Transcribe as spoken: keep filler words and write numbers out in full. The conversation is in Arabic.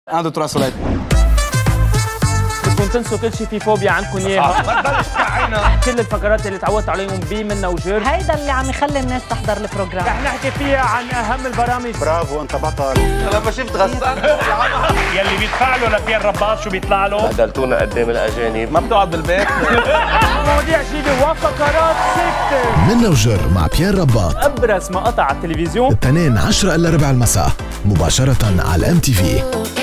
un, deux, trois, soleil. بدكم تنسوا كل شيء في فوبيا عندكم اياها. كل الفقرات اللي تعودت عليهم بي منا وجر. هيدا اللي عم يخلي الناس تحضر البروجرام. رح نحكي فيها عن اهم البرامج. برافو انت بطل. لما شفت غسان يلي بيدفع له لبيير رباط شو بيطلع له؟ بهدلتونا قدام الاجانب. ما بتقعد بالبيت. مواضيع جديده وفقرات ثابته. منا وجر مع بيير رباط. ابرز مقاطع على التلفزيون. الاثنين عشرة الا ربع المساء مباشرة على ام تي في.